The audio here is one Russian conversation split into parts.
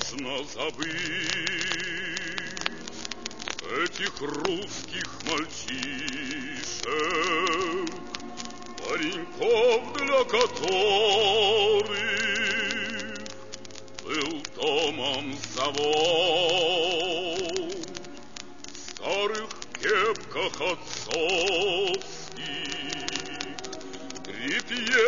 невозможно забыть этих русских мальчишек, пареньков, для которых был домом завод, в старых кепках отцовских, грипье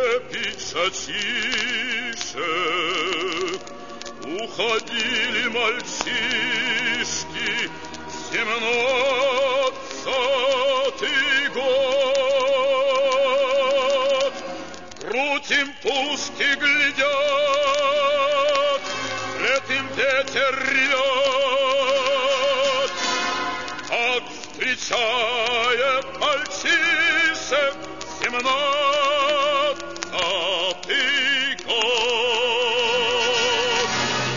пиджачишек, уходили мальчишки, 17-й год. Грудь им пушки глядят, вслед им ветер ревет, как встречает мальчишек 17-й год.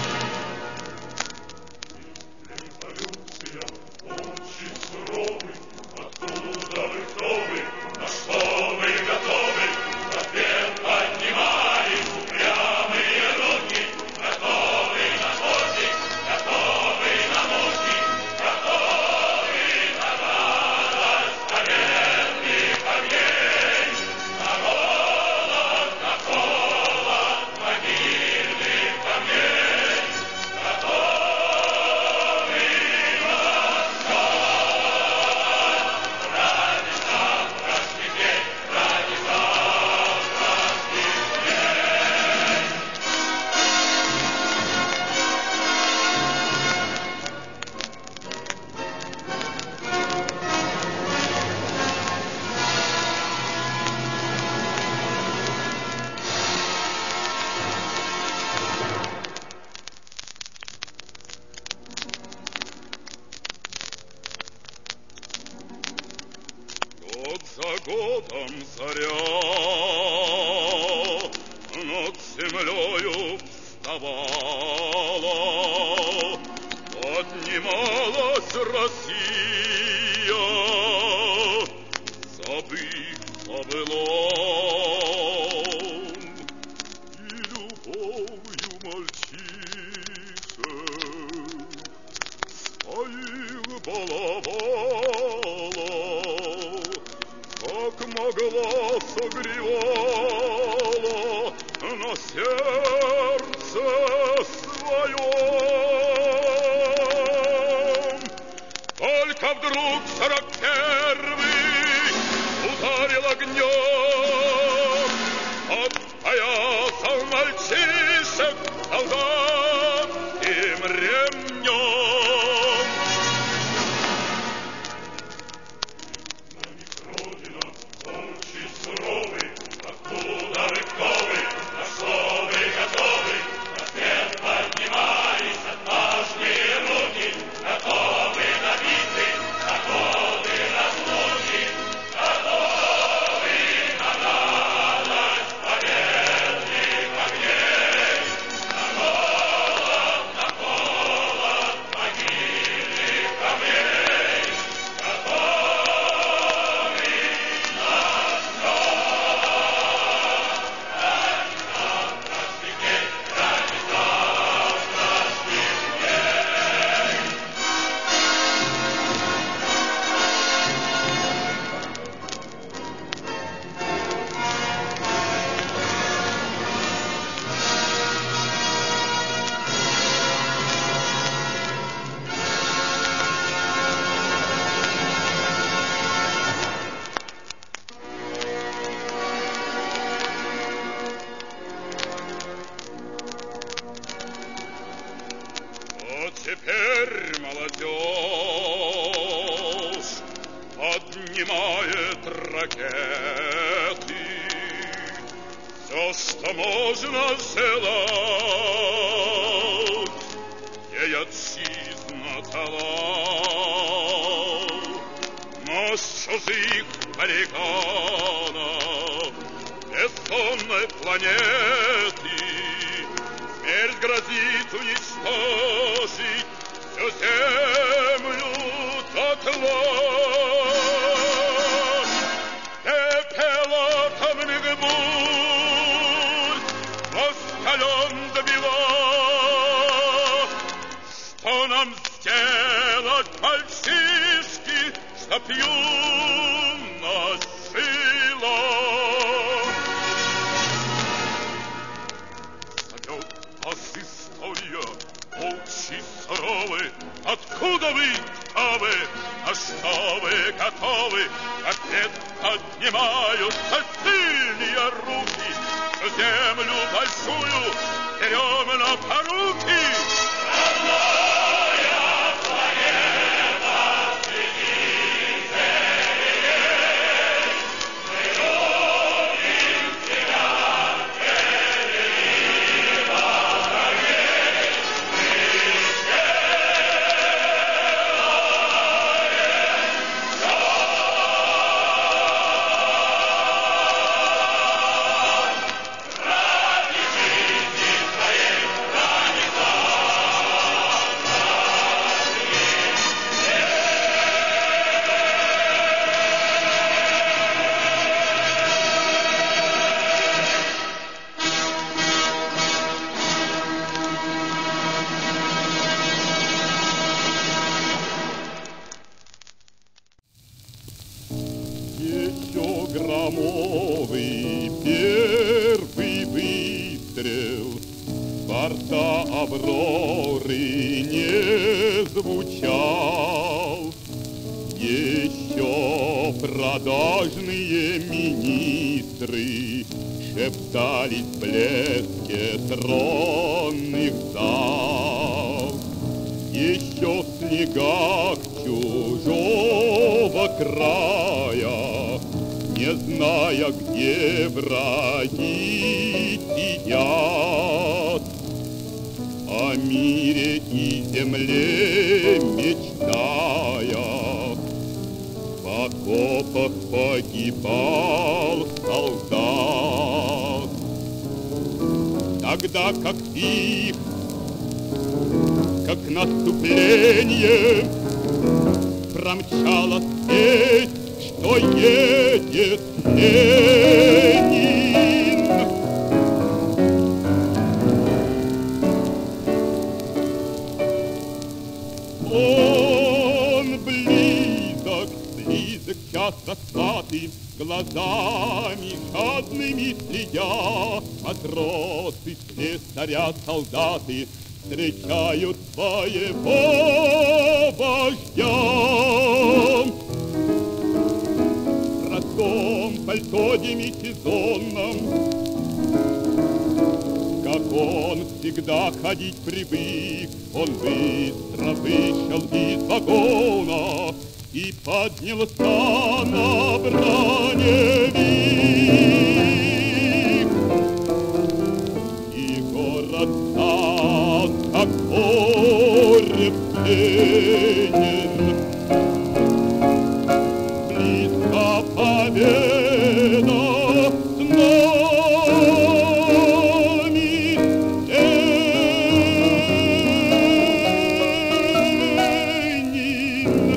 Революция очень суровый, откуда вы, кто вы, на что вы готовы? Ответ поднимаем упрямые руки, готовы на подвиг, готовы на муки, готовы на радость победных огней, на голод, могильных камней, готовы на все ради завтрашних дней, ради завтрашних дней. Год за годом заря над землею вставала, поднималась Россия, забыв о былом и любовью мальчишек своих баловала, как могла согревала на сердце своем. Только вдруг 41-й ударил огнем, подпоясал мальчишек солдатским ремнем. На них Родина очень суровый, откуда вы, кто вы, на что вы готовы? Ответ поднимались отважные руки, готовы на битвы, на годы разлуки, готовы на радость победных огней, на голод, могильных камней, готовы на все ради завтрашних дней, ради завтрашних дней. Вот теперь молодежь поднимает ракеты, все, что можно сделать, ей отчизна дала. Но с чужих баррикадов бессонной планеты смерть грозит уничтожить всю землю дотла. Пепел атомных бурь москалем добила, поднимаются сильные руки, всю землю большую берем на поруки. Родная планета среди зелень, мы любим тебя, переливая, мы ради жизни твоей, ради Еще громовый первый выстрел с борта Авроры не звучал. Еще продажные министры шептались в блеске тронных зал. Еще в снегах чужого края, не зная, где враги сидят, о мире и земле мечтая, в окопах погибал солдат. Тогда как их, как наступление, промчалась весть, что едет Ленин. Он близок, близок час расплаты, глазами жадными следя, матросы, слесаря, солдаты встречают своего вождя. В простом пальто демисезонном, как он всегда ходить привык, он быстро вышел из вагона и поднялся на броневик. И город стал, как море птенен. Близко победа с нами, Ленин.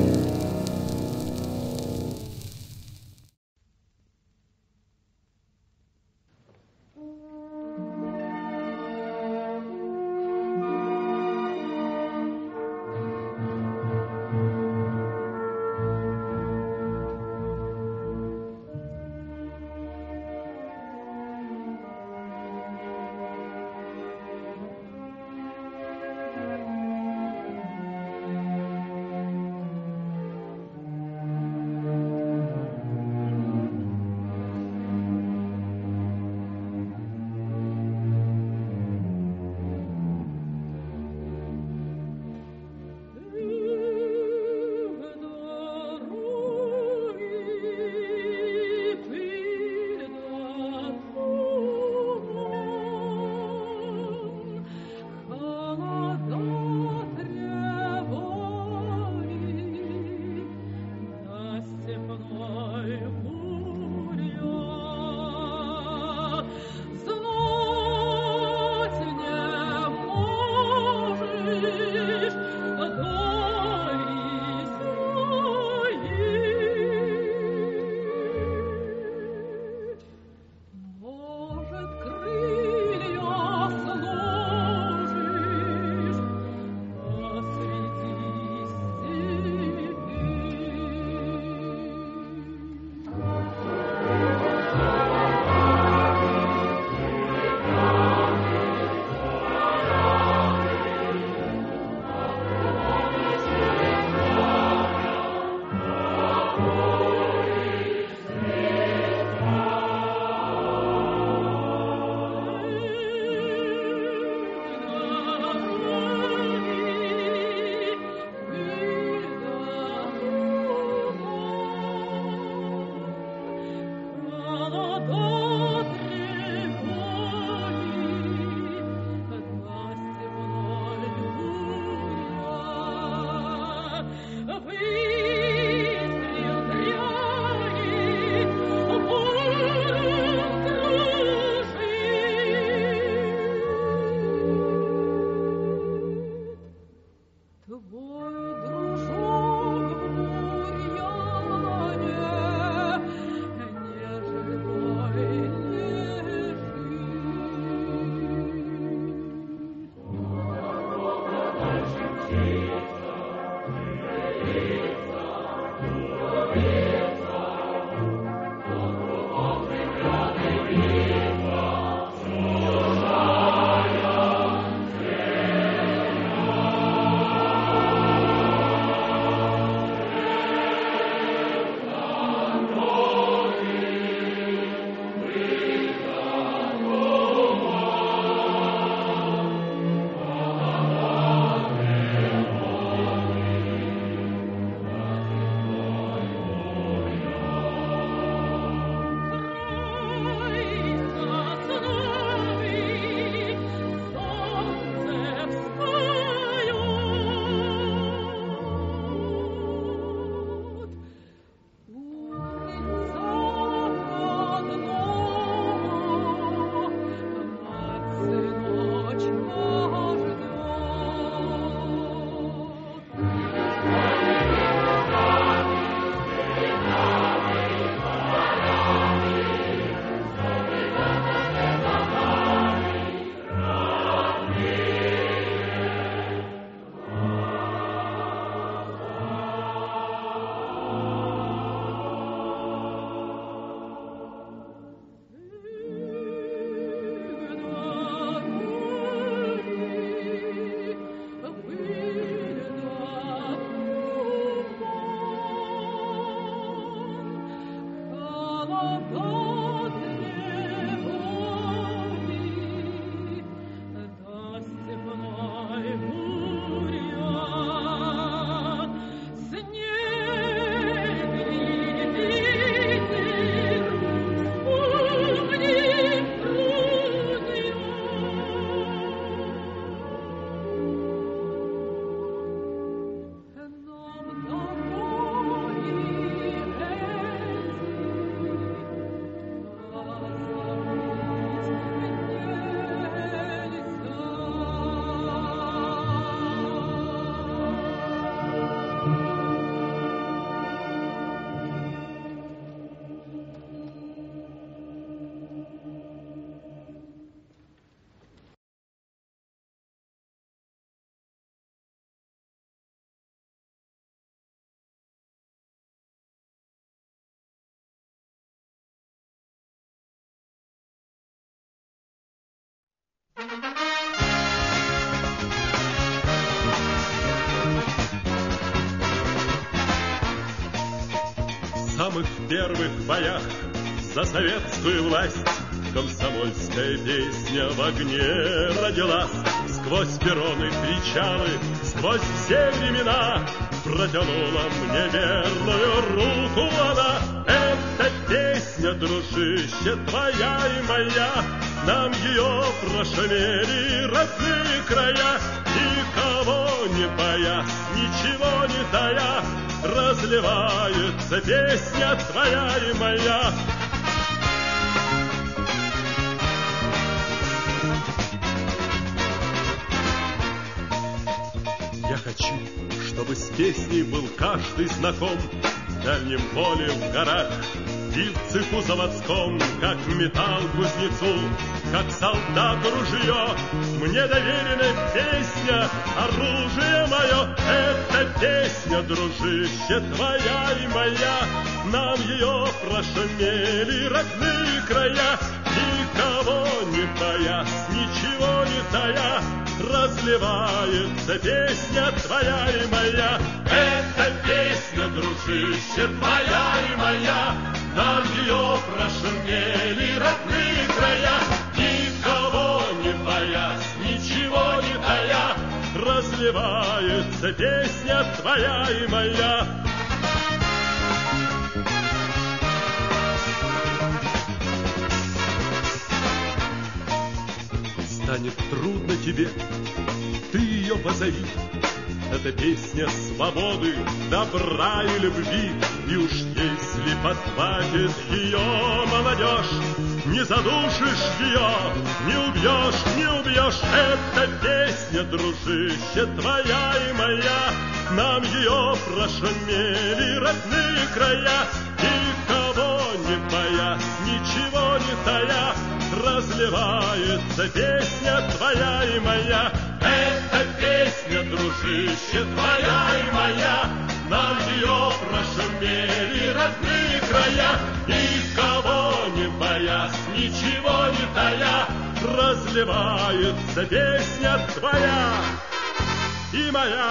В самых первых боях за советскую власть комсомольская песня в огне родилась. Сквозь перроны, причалы, сквозь все времена протянула мне верную руку она. Эта песня, дружище, твоя и моя, нам ее прошумели родные края. Никого не боясь, ничего не тая, разливается песня твоя и моя. Я хочу, чтобы с песней был каждый знаком. В дальнем поле, в горах и в цеху заводском, как металл кузнецу, как солдату ружье. Мне доверена песня, оружие мое. Эта песня, дружище, твоя и моя, нам ее прошумели родные края. Никого не боясь, ничего не тая, разливается песня твоя и моя. Эта песня, дружище, твоя и моя, нам ее прошумели родные края. Никого не боясь, ничего не тая, разливается песня твоя и моя. Станет трудно тебе, ты ее позови. Это песня свободы, добра и любви. И уж если подхватит ее молодежь, не задушишь ее, не убьешь. Эта песня, дружище, твоя и моя, нам ее прошумели родные края. Никого не боясь, ничего не тая, разливается песня твоя и моя. Эта песня, дружище, твоя и моя, нам ее прошумели родные края. Никого не боясь, ничего не тая, разливается песня твоя и моя.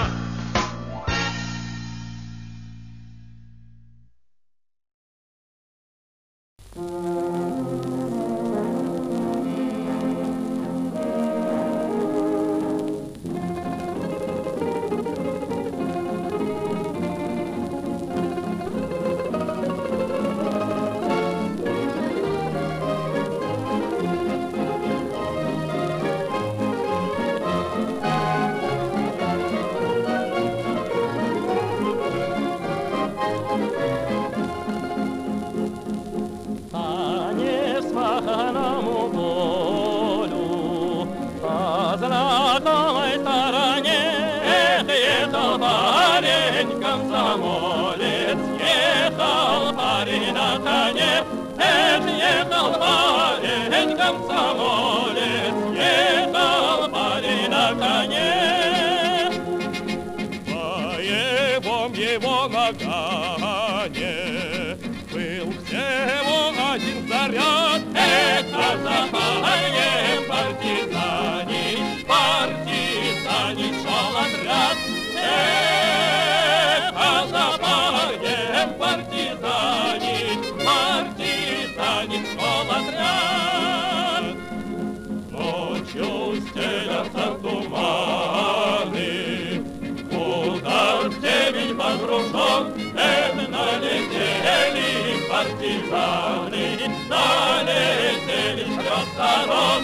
станет шел отряд. Ночью стелятся туманы, удар в темень погружен, это налетели партизаны, налетели с трех сторон,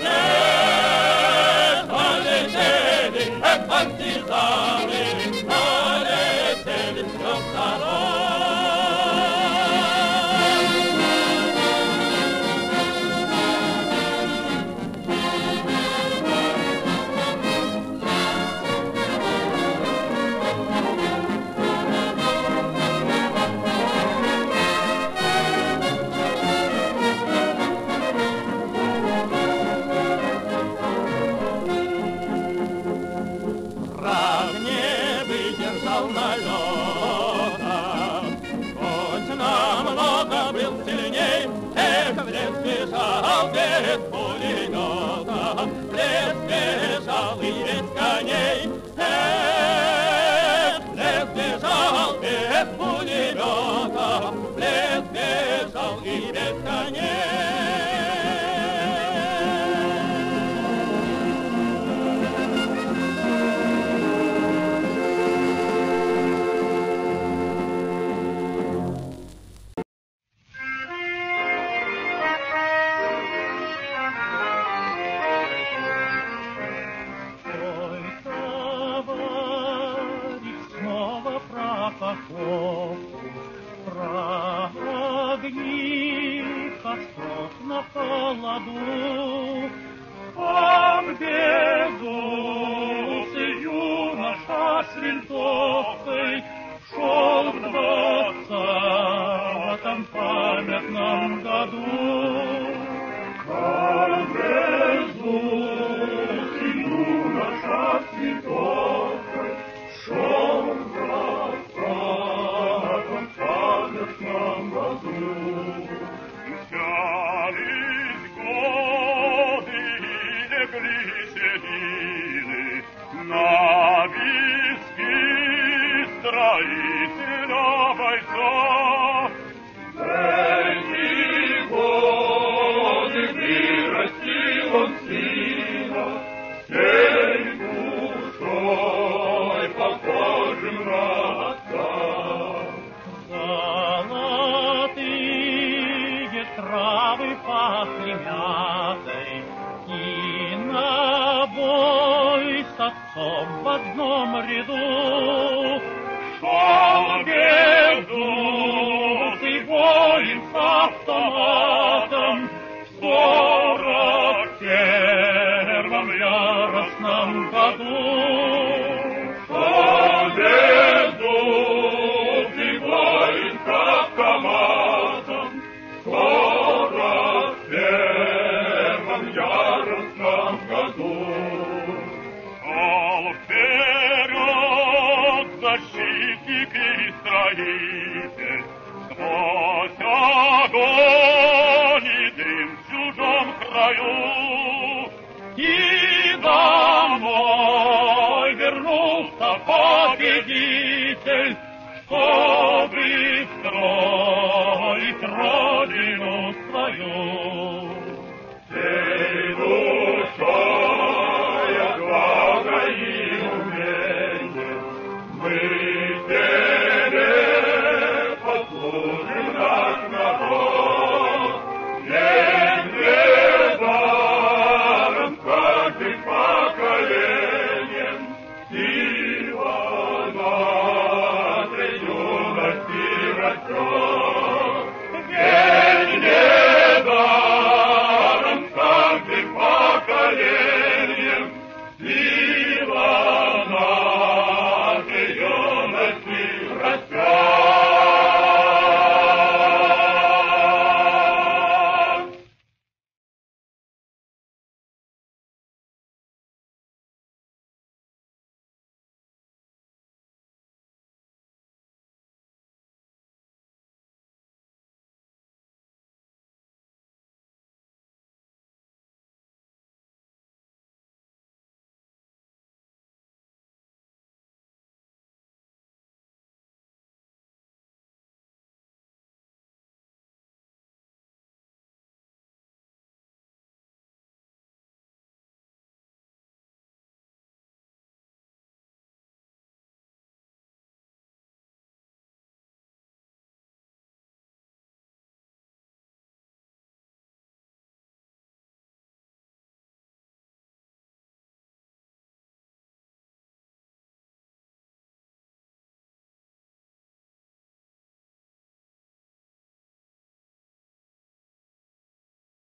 налетели партизаны, налетели с трех сторон. Без пулемета, лес бежал и без коней. Лес бежал без пулемета, лес бежал и без коней. Про огни костров на холоду, там безусый юноша с винтовкой шел в 20-м памятном году. Там безусый юноша с винтовкой шел в 20-м памятном году. Мчались годы и легли седины на виски строителя бойца. Эти годы вырастил он сына, всей душой похожим на отца. Золотые травы пахли мятой, и на бой с отцом в одном ряду шел безумный воин с автоматом в 41-м яростном году. Шел безумный воин с автоматом в 41-м яростном году. Шел вперед защитник и строитель, сквозь огонь и дым в чужом краю. И домой вернулся победитель, чтобы строить родину свою.